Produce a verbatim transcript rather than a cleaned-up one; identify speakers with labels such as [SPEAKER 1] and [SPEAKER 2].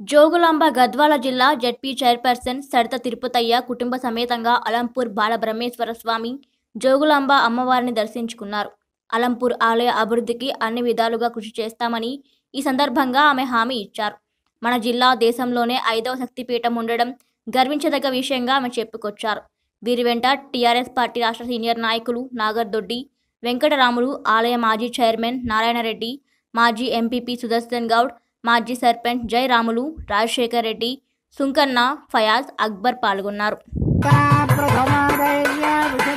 [SPEAKER 1] జోగులాంబ గద్వాల జిల్లా ZP chairperson Saritha Tirupathaiah కుటుంబ సమేతంగా అలంపూర్ బాలబ్రహ్మేశ్వర స్వామి జోగులాంబ అమ్మవారిని దర్శించుకున్నారు. అలంపూర్ ఆలయ అభివృద్ధికి అన్ని విధాలుగా కృషి చేస్తామని ఈ సందర్భంగా ఆమె హామీ ఇచ్చారు. మన జిల్లా దేశంలోనే ఐదవ శక్తిపీఠం ఉండడం గర్వించదగ్గ విషయంగా ఆమె చెప్పుకొచ్చారు. వీరి వెంట టీఆర్ఎస్ పార్టీ రాష్ట్ర సీనియర్ నాయకులు నాగర్దొడ్డి వెంకటరాములు, ఆలయ మాజీ చైర్మన్ నారాయణరెడ్డి, మాజీ ఎంపీపీ సుదర్శన్ గౌడ్, మాజీ సర్పంచ్ జయరాములు, రాజశేఖర్ రెడ్డి, సుంకన్న, ఫయాజ్, అక్బర్ పాల్గొన్నారు.